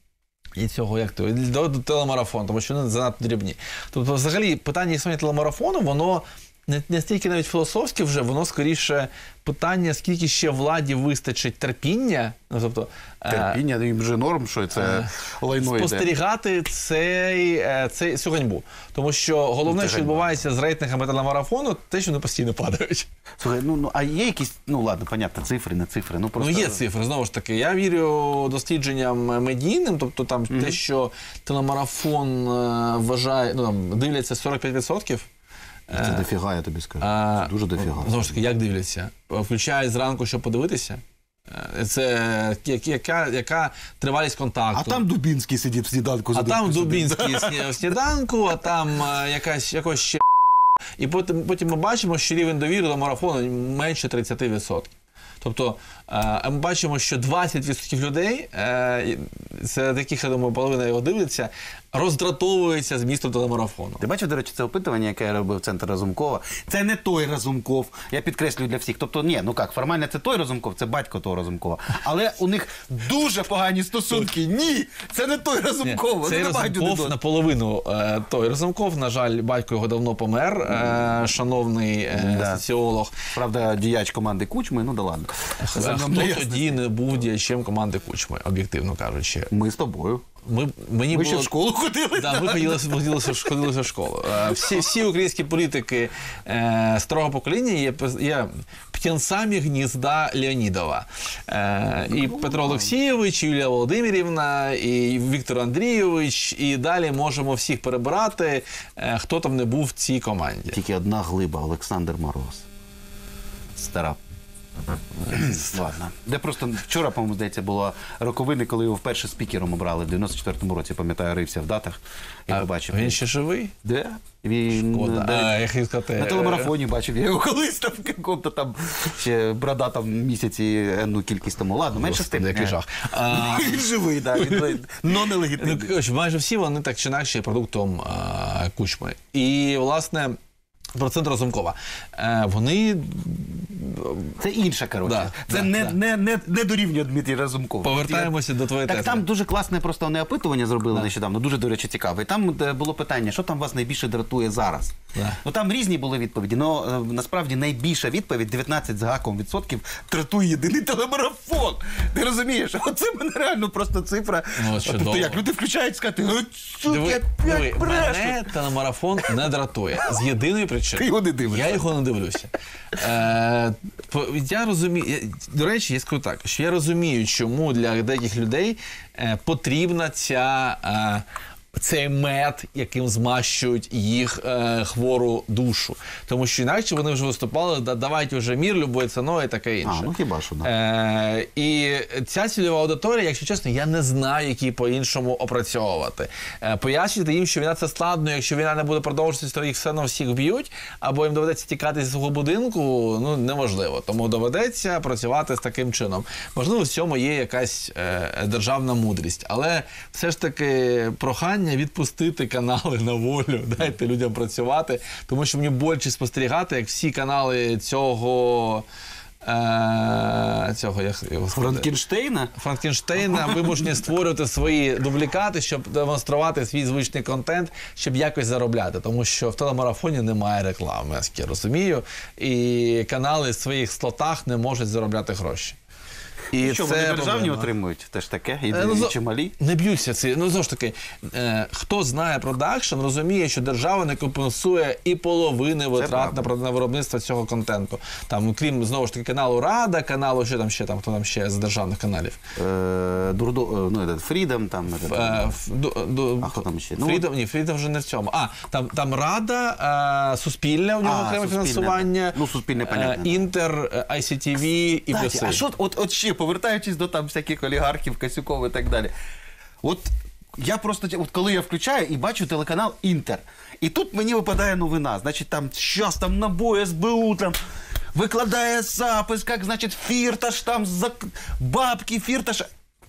і цього, як то, до, до телемарафону, тому що вони занадто дрібні. Тобто, взагалі, питання існування телемарафону, воно не, не стільки навіть філософське вже, воно скоріше питання, скільки ще владі вистачить терпіння, ну, тобто, е, Терпіння, їм вже норм, що це лайно йде. спостерігати цей, е, цей, цю ганьбу. Тому що головне, Це що ганьба. відбувається з рейтингами телемарафону, те, що вони постійно падають. Слухай, ну, ну, а є якісь, ну ладно, понятно, цифри, не цифри, ну просто... Ну, є цифри, знову ж таки. Я вірю дослідженням медійним, тобто там те, що телемарафон е, вважає, ну, там, дивляться сорок п'ять відсотків. Це дофіга, я тобі скажу. А, Це дуже дофіга. Знову ж таки, як дивляться? Включають зранку, щоб подивитися? Е, Це я- яка, яка тривалість контакту? А там Дубінський сидить в сніданку. А за там дубку Дубінський сні- в сніданку, а там е, якась якось ще. І потім, потім ми бачимо, що рівень довіри до марафону менше тридцять відсотків. Тобто е, ми бачимо, що двадцять відсотків людей, е, це таких, я думаю, половина його дивиться, роздратовується змістом телемарафону. Ти бачив, до речі, це опитування, яке я робив Центр Разумкова. Це не той Разумков, я підкреслюю для всіх. Тобто, ні, ну як, формально це той Разумков, це батько того Разумкова. Але у них дуже погані стосунки. Ні, це не той Разумков. Вони Цей не мають один Разумков одного. наполовину е, той Разумков, на жаль, батько його давно помер, е, шановний е, Да. соціолог. Правда, діяч команди Кучми, ну да ладно. А За хто мною тоді не був діячем команди Кучми, об'єктивно кажучи? Ми з тобою. Ми, мені Ми було... ще в школу ходили. Да, ми ходили, ходили, ходили в школу. Е, Всі, всі українські політики е, старого покоління є, є птенцями гнізда Леонідова. Е, і Петро Олексійович, і Юлія Володимирівна, і Віктор Андрійович, і далі можемо всіх перебирати, е, хто там не був в цій команді. Тільки одна глиба, Олександр Мороз. Стара. Ладно. Де просто вчора, по-моєму, здається, було роковини, коли його вперше спікером обрали в дев'яносто четвертому році, пам'ятаю, рився в датах і А побачив. він ще живий? Де? Він Шкода. де- А, я хотів сказати, на телемарафоні бачив, я його колись там в якому-то там ще брада там місяці енну кількість тому. Ладно, менше з тим. Господи, який жах. А, Він живий, так, він но Ну, нелегітимний. коротше, майже всі вони так чи інакше є продуктом е, Кучми. І, власне, про центр Разумкова. Е, вони Це інша, коротше. Да, це да, не, да. Не, не, не дорівнює Дмитрій Разумков. повертаємося до твоєї Так тези. там дуже класне просто вони опитування зробили нещодавно, дуже, до речі, цікаве. І там е, було питання, що там вас найбільше дратує зараз? Да. Ну там різні були відповіді, але насправді найбільша відповідь, дев'ятнадцять з гаком відсотків, дратує єдиний телемарафон. Ти розумієш? Оце мене реально просто цифра. Ну, от чудово. Тобто як люди включають сказати, «Ой, сука, Диви, опять диви, брешуть». мене телемарафон не дратує. З єдиної причини. Ти його не дивишся. Я його не дивлюся. Е, по- я розумію, я- до речі, я скажу так, що я розумію, чому для деяких людей е, потрібна ця е, цей мед, яким змащують їх е, хвору душу. Тому що інакше вони вже виступали, да, давайте вже мір любою ціною і таке інше. А, ну хіба що, да. Е, і ця цільова аудиторія, якщо чесно, я не знаю, які по-іншому опрацьовувати. Е, пояснювати їм, що війна це складно, якщо війна не буде продовжуватися, то їх все одно всіх б'ють, або їм доведеться тікати зі свого будинку, ну, неможливо. Тому доведеться працювати з таким чином. Можливо, в цьому є якась е, державна мудрість, але все ж таки прохання відпустити канали на волю, дайте людям працювати, тому що мені боляче спостерігати, як всі канали цього Е, цього, як його сказати? Франкенштейна? Франкенштейна вимушені створювати свої дублікати, щоб демонструвати свій звичний контент, щоб якось заробляти. Тому що в телемарафоні немає реклами, я розумію, і канали в своїх слотах не можуть заробляти гроші. І що, це вони державні проблема. отримують теж таке? І, Е, ну, і чималі? Не б'ються ці. Ну, знову ж таки, е, хто знає продакшн, розуміє, що держава не компенсує і половини витрат на, на виробництво цього контенту. Там, крім, знову ж таки, каналу Рада, каналу, що там ще, там, хто там ще з державних каналів? Е, Дурдо, ну, Freedom, там... Е, ф, ду, ду, а хто там ще? Freedom, Ну, ні, Freedom вже не в цьому. А, там, там Рада, е, Суспільне, у нього А, окреме Суспільне. фінансування. Ну, Суспільне, понятно. Е, Інтер, е, ай сі ті ві і Кстати, плюси. а що, от, от ще, повертаючись до там всяких олігархів, Касюков і так далі. От я просто, от коли я включаю і бачу телеканал Інтер, і тут мені випадає новина, значить, там щас там НАБУ, ес бе у, там викладає запис, як, значить, Фірташ, там за бабки Фірташа.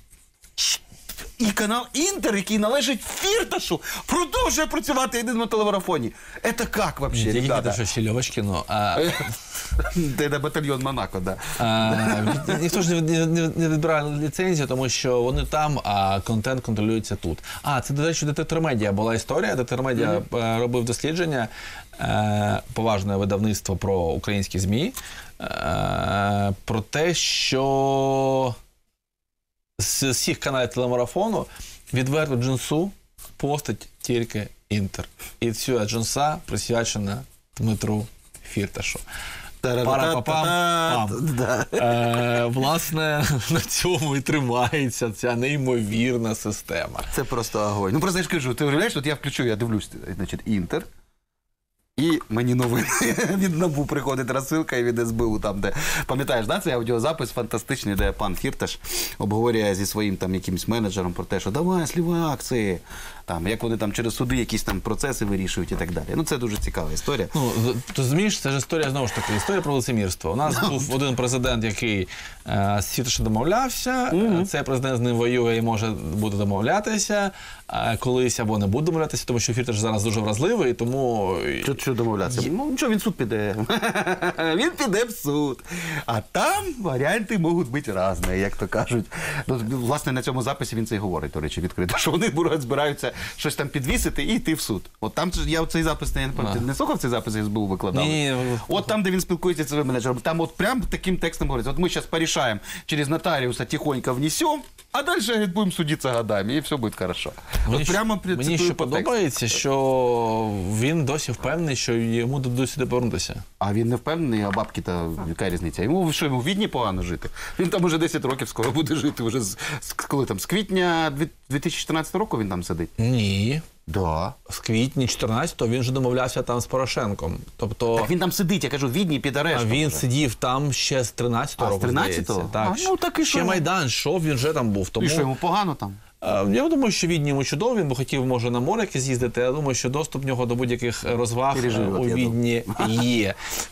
І канал Інтер, який належить Фірташу, продовжує працювати єдиному телемарафоні. Це як вообще, Тільки ребята? те, що ще Льовочкіно, а... Це на батальйон Монако, да. А, ніхто ж не, не, не відбирає ліцензію, тому що вони там, а контент контролюється тут. А, це, до речі, Детектор Медіа була історія. Детектор Медіа mm-hmm. робив дослідження, е, поважне видавництво про українські ЗМІ, е, про те, що з всіх каналів телемарафону відверто джинсу постить тільки Інтер. І ця джинса присвячена Дмитру Фірташу. Пара-па-пам. Да. Е, власне, на цьому і тримається ця неймовірна система. Це просто огонь. Ну, просто я ж кажу, ти уявляєш, от я включу, я дивлюсь, значить, Інтер, і мені новини від НАБУ приходить розсилка і від ес бе у там, де, пам'ятаєш, да, цей аудіозапис фантастичний, де пан Фірташ обговорює зі своїм там якимсь менеджером про те, що давай, слівай акції, там, як вони там через суди якісь там процеси вирішують і так далі. Ну, це дуже цікава історія. Ну, ти розумієш, це ж історія, знову ж таки, історія про лицемірство. У нас був один президент, який е, з Фірташем домовлявся, mm-hmm. цей президент з ним воює і може буде домовлятися, е, колись або не буде домовлятися, тому що Фірташ зараз дуже вразливий, тому... Що, що домовлятися? Є... Ну, нічого, він в суд піде. Він піде в суд. А там варіанти можуть бути різні, як то кажуть. Ну, власне, на цьому записі він це і говорить, до речі, відкрито, що вони збираються щось там підвісити і йти в суд. От там, я цей запис, я не пам'ятаю, не слухав цей запис, ес бе у викладали? Ні. От там, де він спілкується з своїм менеджером, там от прям таким текстом говорить, от ми зараз порішаємо, через нотаріуса тихонько внесемо, а далі будемо судитися годами, і все буде хорошо. Мені, от прямо мені що подобається, що він досі впевнений, що йому дадуть сюди повернутися. А він не впевнений, а бабки-то яка різниця? Йому що, йому в Відні погано жити? Він там уже десять років скоро буде жити, вже з, з коли там, з квітня дві тисячі чотирнадцятого року він там сидить? Ні. Да. В квітні чотирнадцятого він же домовлявся там з Порошенком. Тобто... Так він там сидить, я кажу, в Відні під арештом. А він вже. сидів там ще з тринадцятого А, року, з тринадцятого? Так. А, ну, так і ще що? Майдан йшов, він вже там був. Тому... І що, йому погано там? Я думаю, що Відні йому чудово, він би хотів, може, на море якесь з'їздити. Я думаю, що доступ в нього до будь-яких розваг Пережив, у от, Відні є.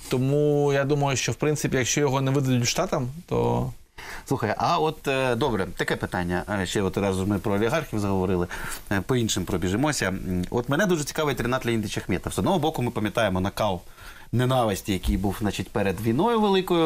Тому я думаю, що, в принципі, якщо його не видадуть Штатам, то... Слухай, а от, е, добре, таке питання. Е, Ще от раз ми про олігархів заговорили, е, по іншим пробіжимося. М, От мене дуже цікавить Рінат Леонідович Ахметов. З одного боку ми пам'ятаємо накал ненависті, який був, значить, перед війною великою.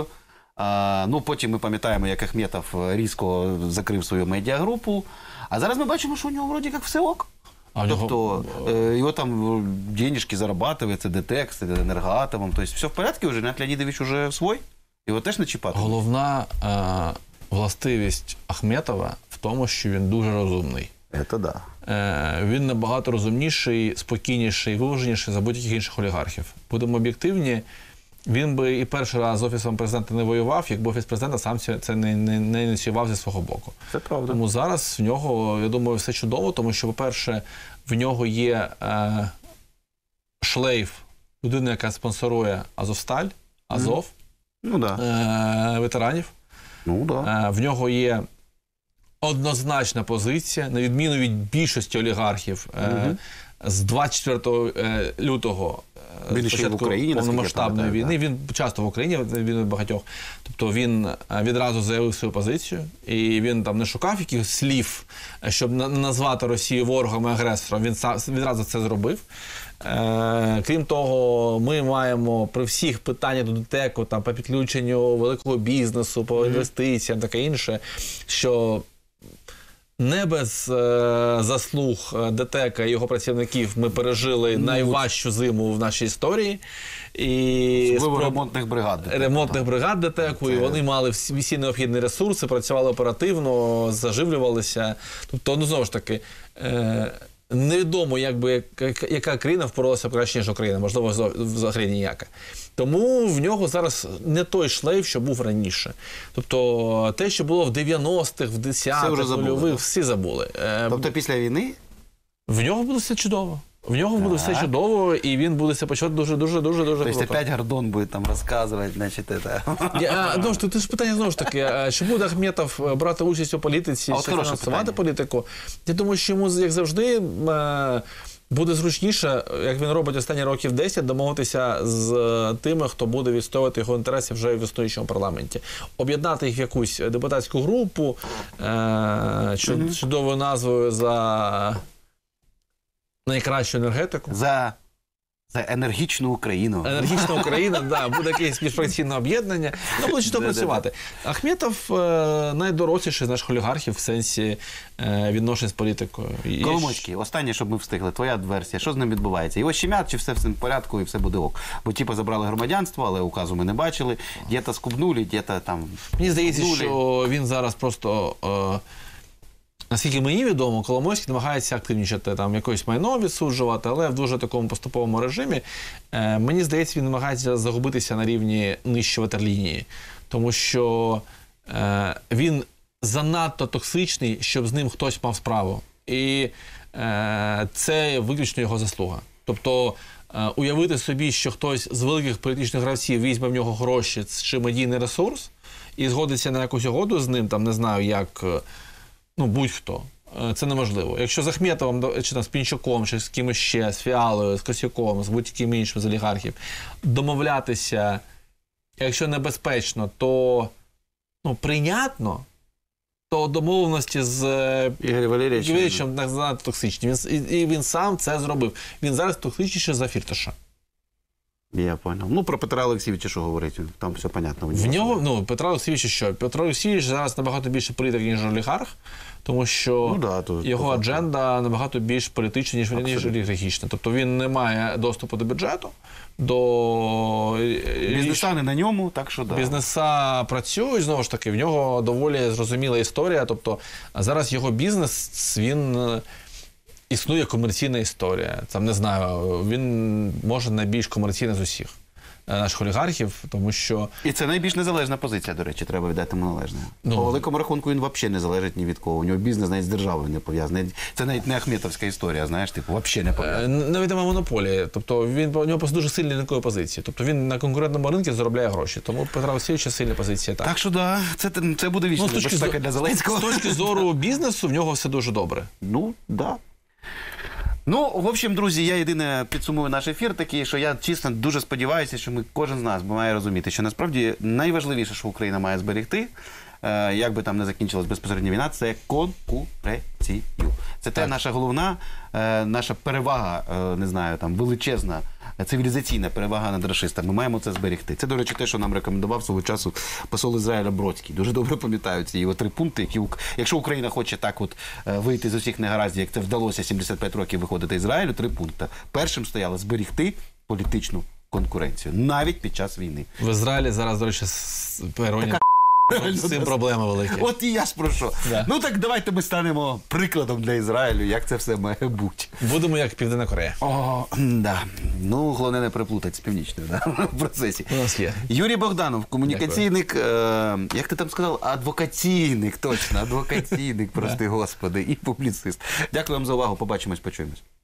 А, ну, потім ми пам'ятаємо, як Ахметов різко закрив свою медіагрупу. А зараз ми бачимо, що у нього вроді як все ок. А в нього- Тобто е, його там денежки зарабатує, це Детекс, це Енергоатомом. Тобто все в порядку вже, Рінат Леонідович уже свой? Його теж не чіпати? Головна е, властивість Ахметова в тому, що він дуже розумний. Це да. Е, він набагато розумніший, спокійніший, виваженіший за будь-яких інших олігархів. Будемо об'єктивні, Він би і перший раз з Офісом президента не воював, якби Офіс президента сам це не, не, не ініціював зі свого боку. Це правда. Тому зараз в нього, я думаю, все чудово, тому що, по-перше, в нього є е, шлейф, людина, яка спонсорує Азовсталь, Азов, Ну, да. е, ветеранів. Ну, да. Е, в нього є однозначна позиція, на відміну від більшості олігархів, е, Мгм. з двадцять четвертого лютого, е, Він ще й в Україні, наскільки я повномасштабної пам'ятаю, війни, він часто в Україні, він багатьох. Тобто він е, відразу заявив свою позицію, і він там не шукав якихось слів, е, щоб на- назвати Росію ворогом і агресором, він сам відразу це зробив. Е, крім того, ми маємо при всіх питаннях до ДТЕКу, там, по підключенню великого бізнесу, по інвестиціям, таке інше, що не без е, заслуг е, ДТЕКа і його працівників ми пережили найважчу зиму в нашій історії. І Особливо спроб- ремонтних бригад. ремонтних бригад ДТЕКу, і Це- вони мали всі, всі необхідні ресурси, працювали оперативно, заживлювалися. Тобто, ну, знову ж таки, е, невідомо, як би, яка, яка країна впоралася краще, ніж Україна, можливо, зо- взагалі ніяка. Тому в нього зараз не той шлейф, що був раніше. Тобто, те, що було в дев'яностих, в Все вже десятих, забули, нульових, так? всі забули. Е, Тобто після війни в нього буде все чудово. В нього буде все Так. чудово, і він буде себе почувати дуже-дуже-дуже-дуже то есть круто. опять Гордон буде там розказувати, значить, это... Я, а, знову ж таки, ти ж питання знову ж таки, а чи буде Ахметов брати участь у політиці, А от чи хороше фінансувати питання. політику? Я думаю, що йому, як завжди, е, буде зручніше, як він робить останні років десять, домовитися з е, тими, хто буде відстоювати його інтереси вже в існуючому парламенті. Об'єднати їх в якусь депутатську групу, е, чуд- чудовою назвою за найкращу енергетику. За, за енергічну Україну. Енергічна Україна, да, буде якесь міжфракційне об'єднання. Ну, буде чудово Да-да-да. працювати. Ахметов е, найдоросліший з наших олігархів в сенсі е, відношень з політикою. І- Коломойський, останнє, щоб ми встигли. Твоя версія, що з ним відбувається? Його щемять, чи все в цьому порядку і все буде ок? Бо типу забрали громадянство, але указу ми не бачили. Дєта скубнули, дєта там... Мені здається, скубнули. що він зараз просто. Е, Наскільки мені відомо, Коломойський намагається активнічати, там якось майно відсуджувати, але в дуже такому поступовому режимі. Е, мені здається, він намагається загубитися на рівні нижче ватерлінії, тому що е, він занадто токсичний, щоб з ним хтось мав справу. І е, це виключно його заслуга. Тобто е, уявити собі, що хтось з великих політичних гравців візьме в нього гроші чи медійний ресурс і згодиться на якусь угоду з ним, там не знаю, як. Ну, будь-хто. Е, Це неможливо. Якщо з Ахметовим, до- чи там, з Пінчуком, чи з кимось ще, з Фіалою, з Косюком, з будь-ким іншим з олігархів, домовлятися, якщо небезпечно, то ну, прийнятно, то домовленості з е, Ігор Валерійович. Юрійовичем не занадто токсичні. Він, с- і, і він сам це зробив. Він зараз токсичніший за Фірташа. Я понял. Ну, про Петра Олексійовича що говорити? Там все понятно. В нього, ну, Петро Олексійович що? Петро Олексійович зараз набагато більше політик, ніж олігарх, тому що Ну, да, то- його то- адженда набагато більш політична, ніж, ніж Абсолютно. олігархічна. Тобто він не має доступу до бюджету, до Бізнеса не на ньому, так що да. бізнеса працюють, знову ж таки, в нього доволі зрозуміла історія. Тобто зараз його бізнес, він е, існує комерційна історія. Там, не знаю, він може найбільш комерційний з усіх е, наших олігархів, тому що І це найбільш незалежна позиція, до речі, треба віддати йому належне. Ну. По великому рахунку він взагалі не залежить ні від кого. У нього бізнес навіть з державою не пов'язаний. Це навіть не Ахметовська історія, знаєш, типу, взагалі не пов'язана. Е, навіть немає монополії. Тобто він у нього просто дуже сильні ринкові позиції. Тобто він на конкурентному ринку заробляє гроші. Тому Петра Олексійовича сильна позиція. Так. Так що да, це, це буде вічна Ну, з точки безпека зо- для Зеленського. З точки зору бізнесу в нього все дуже добре. Ну, да. Ну, в общем, друзі, я єдине підсумую наш ефір такий, що я чесно дуже сподіваюся, що ми кожен з нас має розуміти, що насправді найважливіше, що Україна має зберегти, е, як би там не закінчилась безпосередня війна, це конкуренцію. Це те Так. наша головна, е, наша перевага, е, не знаю, там величезна цивілізаційна перевага над рашистами. Ми маємо це зберегти. Це, до речі, те, що нам рекомендував свого часу посол Ізраїля Бродський. Дуже добре пам'ятаю ці його три пункти, які, Ук- якщо Україна хоче так от е, вийти з усіх негараздів, як це вдалося сімдесят п'ять років виходити Ізраїлю, три пункти. Першим стояло зберегти політичну конкуренцію, навіть під час війни. В Ізраїлі зараз, до речі, с- іронія, З цим проблема велика. От і я ж про що. Да. Ну так давайте ми станемо прикладом для Ізраїлю, як це все має бути. Будемо як Південна Корея. О, да. Ну, головне не переплутати з північною, да, в процесі. У нас є. Юрій Богданов, комунікаційник, е, як ти там сказав, адвокаційник, точно, адвокаційник, прости господи, і публіцист. Дякую вам за увагу, побачимось, почуємось.